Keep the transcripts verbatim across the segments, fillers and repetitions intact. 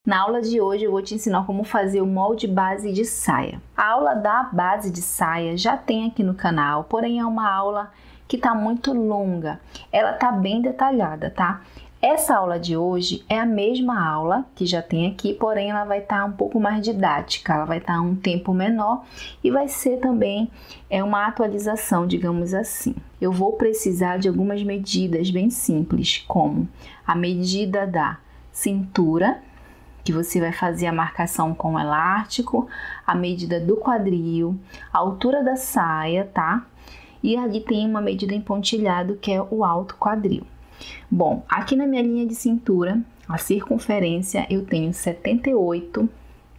Na aula de hoje eu vou te ensinar como fazer o molde base de saia. A aula da base de saia já tem aqui no canal, porém é uma aula que está muito longa. Ela está bem detalhada, tá? Essa aula de hoje é a mesma aula que já tem aqui, porém ela vai estar um pouco mais didática, ela vai estar um tempo menor e vai ser também é uma atualização, digamos assim. Eu vou precisar de algumas medidas bem simples, como a medida da cintura, que você vai fazer a marcação com o elástico, a medida do quadril, a altura da saia, tá? E ali tem uma medida em pontilhado, que é o alto quadril. Bom, aqui na minha linha de cintura, a circunferência eu tenho setenta e oito,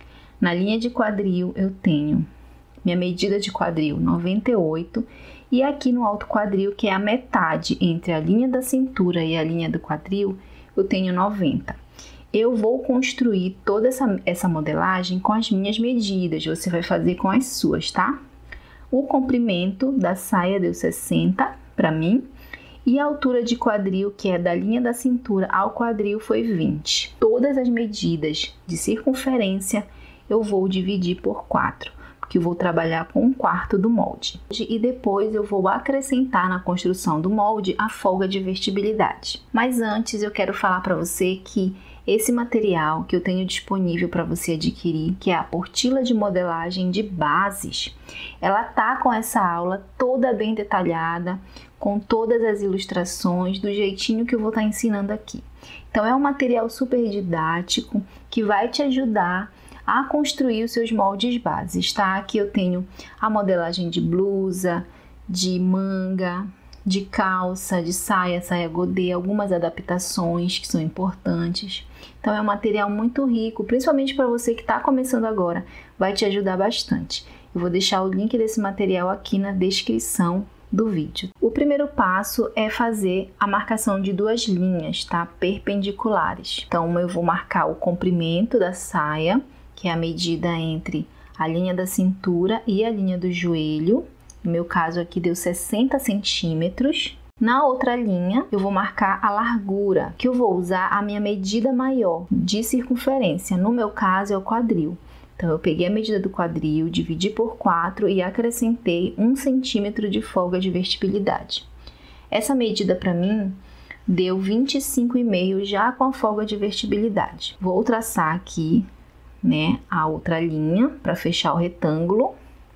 na linha de quadril eu tenho minha medida de quadril noventa e oito, e aqui no alto quadril, que é a metade entre a linha da cintura e a linha do quadril, eu tenho noventa. Eu vou construir toda essa, essa modelagem com as minhas medidas, você vai fazer com as suas, tá? O comprimento da saia deu sessenta para mim e a altura de quadril, que é da linha da cintura ao quadril, foi vinte. Todas as medidas de circunferência eu vou dividir por quatro, porque eu vou trabalhar com um quarto do molde. E depois eu vou acrescentar na construção do molde a folga de vertibilidade. Mas antes eu quero falar para você que esse material que eu tenho disponível para você adquirir, que é a apostila de modelagem de bases, ela tá com essa aula toda bem detalhada, com todas as ilustrações, do jeitinho que eu vou estar ensinando aqui. Então é um material super didático que vai te ajudar a construir os seus moldes bases, tá? Aqui eu tenho a modelagem de blusa, de manga, de calça, de saia, saia godê, algumas adaptações que são importantes. Então é um material muito rico, principalmente para você que está começando agora, vai te ajudar bastante. Eu vou deixar o link desse material aqui na descrição do vídeo. O primeiro passo é fazer a marcação de duas linhas, tá? Perpendiculares. Então eu vou marcar o comprimento da saia, que é a medida entre a linha da cintura e a linha do joelho. No meu caso aqui deu sessenta centímetros. Na outra linha, eu vou marcar a largura, que eu vou usar a minha medida maior de circunferência. No meu caso é o quadril. Então, eu peguei a medida do quadril, dividi por quatro e acrescentei um centímetro de folga de vertibilidade. Essa medida para mim deu vinte e cinco vírgula cinco já com a folga de vertibilidade. Vou traçar aqui, né, a outra linha para fechar o retângulo.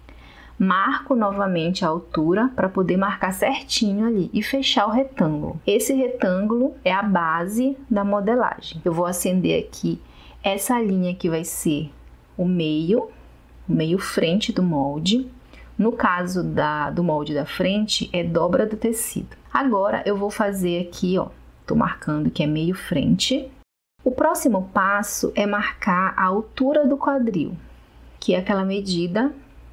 Marco novamente a altura para poder marcar certinho ali e fechar o retângulo. Esse retângulo é a base da modelagem. Eu vou acender aqui essa linha que vai ser o meio, o meio frente do molde. No caso da, do molde da frente, é dobra do tecido. Agora eu vou fazer aqui, ó, tô marcando que é meio frente. O próximo passo é marcar a altura do quadril, que é aquela medida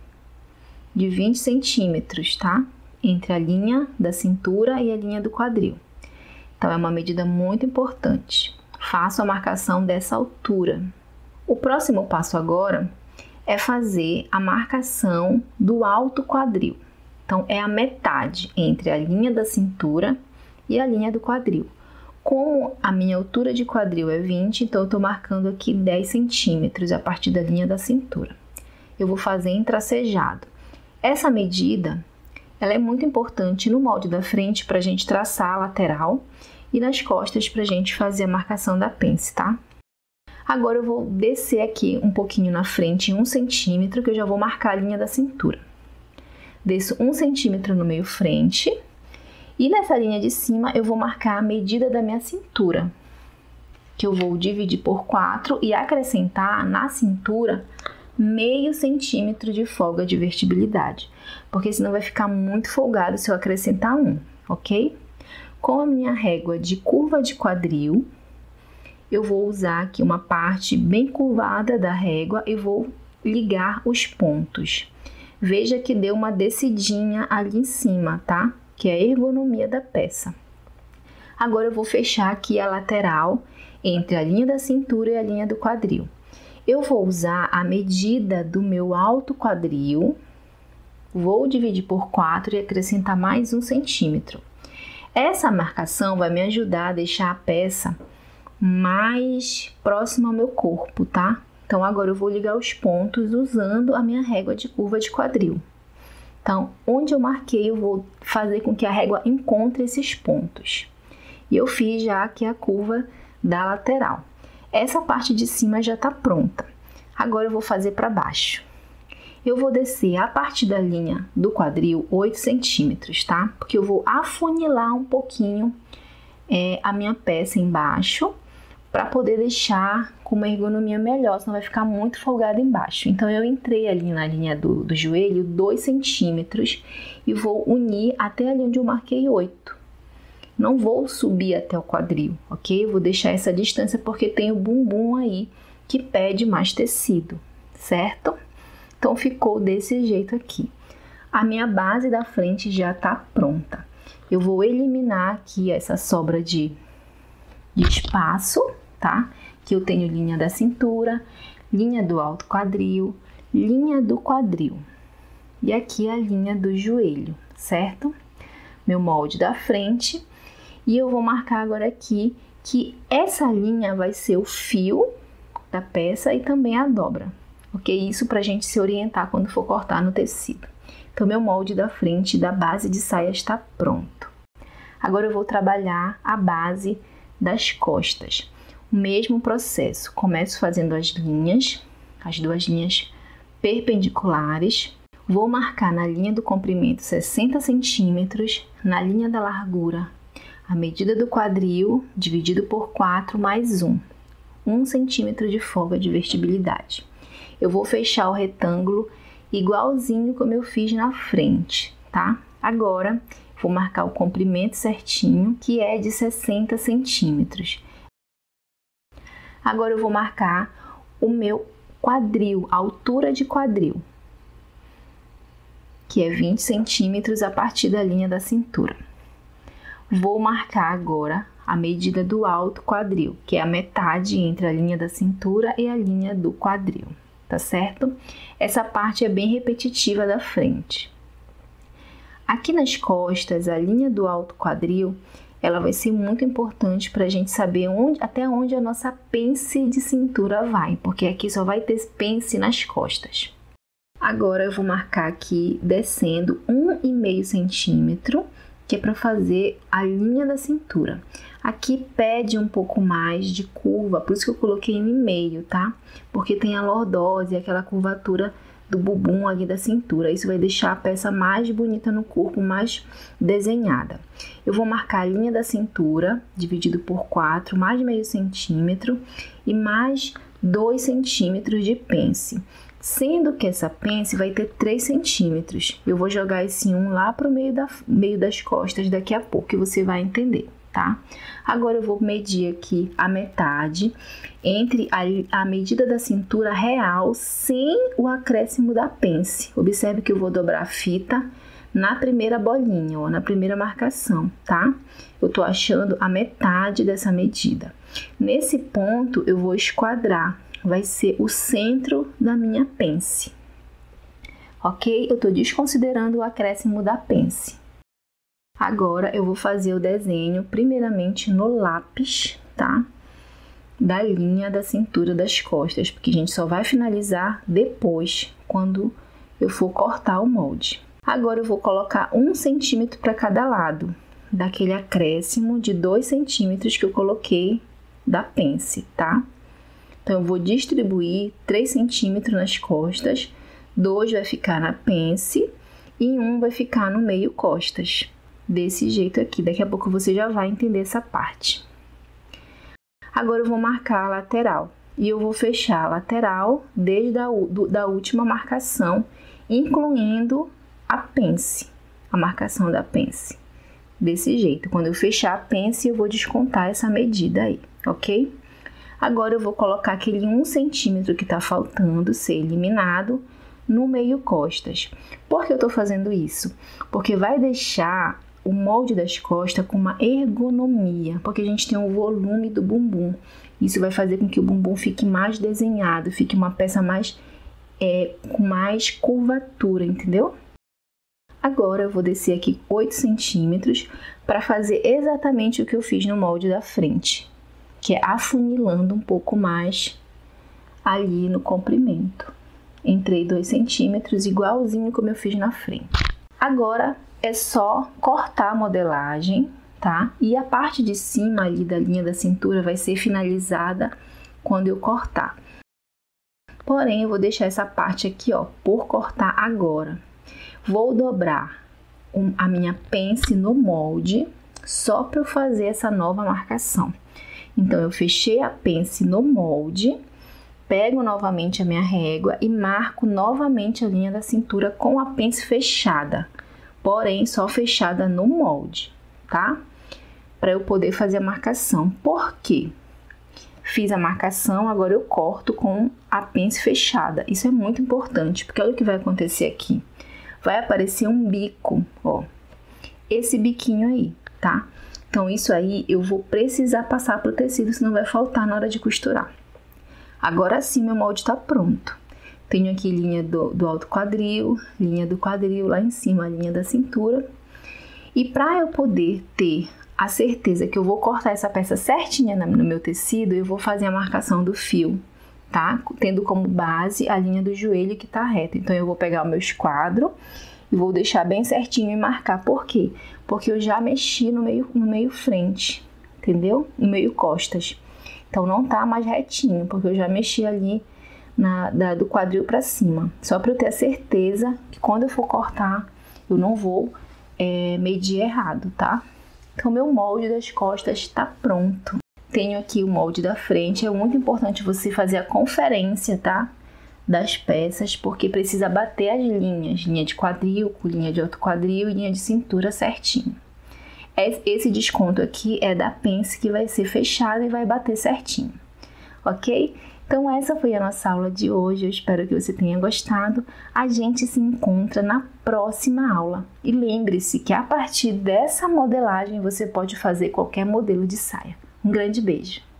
de vinte centímetros, tá? Entre a linha da cintura e a linha do quadril. Então, é uma medida muito importante. Faço a marcação dessa altura. O próximo passo agora é fazer a marcação do alto quadril. Então, é a metade entre a linha da cintura e a linha do quadril. Como a minha altura de quadril é vinte, então eu tô marcando aqui dez centímetros a partir da linha da cintura. Eu vou fazer em tracejado. Essa medida, ela é muito importante no molde da frente para a gente traçar a lateral e nas costas para a gente fazer a marcação da pence, tá? Agora eu vou descer aqui um pouquinho na frente, um centímetro, que eu já vou marcar a linha da cintura. Desço um centímetro no meio frente e nessa linha de cima eu vou marcar a medida da minha cintura, que eu vou dividir por quatro e acrescentar na cintura meio centímetro de folga de vertibilidade, porque senão vai ficar muito folgado se eu acrescentar um, ok? Com a minha régua de curva de quadril, eu vou usar aqui uma parte bem curvada da régua e vou ligar os pontos. Veja que deu uma descidinha ali em cima, tá? Que é a ergonomia da peça. Agora eu vou fechar aqui a lateral entre a linha da cintura e a linha do quadril. Eu vou usar a medida do meu alto quadril, vou dividir por quatro e acrescentar mais um centímetro. Essa marcação vai me ajudar a deixar a peça mais próximo ao meu corpo, tá? Então, agora eu vou ligar os pontos usando a minha régua de curva de quadril. Então, onde eu marquei, eu vou fazer com que a régua encontre esses pontos. E eu fiz já aqui a curva da lateral. Essa parte de cima já tá pronta. Agora eu vou fazer para baixo. Eu vou descer a partir da linha do quadril oito centímetros, tá? Porque eu vou afunilar um pouquinho é, a minha peça embaixo para poder deixar com uma ergonomia melhor, senão vai ficar muito folgada embaixo. Então, eu entrei ali na linha do, do joelho dois centímetros e vou unir até ali onde eu marquei oito. Não vou subir até o quadril, ok? Eu vou deixar essa distância porque tem o bumbum aí que pede mais tecido, certo? Então, ficou desse jeito aqui. A minha base da frente já tá pronta. Eu vou eliminar aqui essa sobra de, de espaço, tá? Que eu tenho linha da cintura, linha do alto quadril, linha do quadril. E aqui a linha do joelho, certo? Meu molde da frente. E eu vou marcar agora aqui que essa linha vai ser o fio da peça e também a dobra. Ok? Isso para a gente se orientar quando for cortar no tecido. Então, meu molde da frente da base de saia está pronto. Agora, eu vou trabalhar a base das costas. O mesmo processo. Começo fazendo as linhas, as duas linhas perpendiculares. Vou marcar na linha do comprimento sessenta centímetros, na linha da largura, a medida do quadril dividido por quatro mais um. um centímetro de folga de vertibilidade. Eu vou fechar o retângulo igualzinho como eu fiz na frente, tá? Agora, vou marcar o comprimento certinho, que é de sessenta centímetros. Agora, eu vou marcar o meu quadril, a altura de quadril, que é vinte centímetros a partir da linha da cintura. Vou marcar agora a medida do alto quadril, que é a metade entre a linha da cintura e a linha do quadril. Tá certo? Essa parte é bem repetitiva da frente. Aqui nas costas, a linha do alto quadril, ela vai ser muito importante para a gente saber onde, até onde a nossa pence de cintura vai, porque aqui só vai ter pence nas costas. Agora, eu vou marcar aqui, descendo um vírgula cinco centímetro, que é para fazer a linha da cintura. Aqui pede um pouco mais de curva, por isso que eu coloquei um e meio, tá? Porque tem a lordose, aquela curvatura do bumbum ali da cintura. Isso vai deixar a peça mais bonita no corpo, mais desenhada. Eu vou marcar a linha da cintura, dividido por quatro, mais meio centímetro e mais dois centímetros de pence. Sendo que essa pence vai ter três centímetros. Eu vou jogar esse um lá para o meio, da, meio das costas daqui a pouco, que você vai entender, tá? Agora, eu vou medir aqui a metade entre a, a medida da cintura real sem o acréscimo da pence. Observe que eu vou dobrar a fita na primeira bolinha, ó, na primeira marcação, tá? Eu tô achando a metade dessa medida. Nesse ponto, eu vou esquadrar. Vai ser o centro da minha pence, ok? Eu tô desconsiderando o acréscimo da pence. Agora, eu vou fazer o desenho, primeiramente no lápis, tá? Da linha da cintura das costas, porque a gente só vai finalizar depois, quando eu for cortar o molde. Agora, eu vou colocar um centímetro para cada lado, daquele acréscimo de dois centímetros que eu coloquei da pence, tá? Então, eu vou distribuir três centímetros nas costas, dois vai ficar na pence e um vai ficar no meio costas. Desse jeito aqui, daqui a pouco você já vai entender essa parte. Agora, eu vou marcar a lateral e eu vou fechar a lateral desde a do, da última marcação, incluindo a pence, a marcação da pence. Desse jeito, quando eu fechar a pence, eu vou descontar essa medida aí, ok? Agora, eu vou colocar aquele um centímetro que tá faltando ser eliminado no meio costas. Por que eu tô fazendo isso? Porque vai deixar o molde das costas com uma ergonomia, porque a gente tem o volume do bumbum. Isso vai fazer com que o bumbum fique mais desenhado, fique uma peça mais, é, com mais curvatura, entendeu? Agora, eu vou descer aqui oito centímetros para fazer exatamente o que eu fiz no molde da frente. que é afunilando um pouco mais ali no comprimento. Entrei dois centímetros, igualzinho como eu fiz na frente. Agora é só cortar a modelagem, tá? E a parte de cima ali da linha da cintura vai ser finalizada quando eu cortar. Porém, eu vou deixar essa parte aqui, ó, por cortar agora. Vou dobrar um, a minha pence no molde, só para eu fazer essa nova marcação. Então, eu fechei a pence no molde, pego novamente a minha régua e marco novamente a linha da cintura com a pence fechada, porém, só fechada no molde, tá? Para eu poder fazer a marcação. Por quê? Fiz a marcação, agora eu corto com a pence fechada. Isso é muito importante, porque olha o que vai acontecer aqui. Vai aparecer um bico, ó. Esse biquinho aí, tá? Então, isso aí eu vou precisar passar pro tecido, senão vai faltar na hora de costurar. Agora sim, meu molde tá pronto. Tenho aqui linha do, do alto quadril, linha do quadril lá em cima, a linha da cintura. E para eu poder ter a certeza que eu vou cortar essa peça certinha no meu tecido, eu vou fazer a marcação do fio, tá? Tendo como base a linha do joelho que tá reta. Então, eu vou pegar o meu esquadro e vou deixar bem certinho e marcar. Por quê? Porque eu já mexi no meio, no meio frente, entendeu? No meio costas. Então, não tá mais retinho, porque eu já mexi ali na, da, do quadril pra cima. Só pra eu ter a certeza que quando eu for cortar, eu não vou é, medir errado, tá? Então, meu molde das costas está pronto. Tenho aqui o molde da frente. É muito importante você fazer a conferência, tá? Das peças, porque precisa bater as linhas. Linha de quadril, com linha de alto quadril e linha de cintura certinho. Esse desconto aqui é da pence que vai ser fechada e vai bater certinho. Ok? Então, essa foi a nossa aula de hoje. Eu espero que você tenha gostado. A gente se encontra na próxima aula. E lembre-se que a partir dessa modelagem você pode fazer qualquer modelo de saia. Um grande beijo!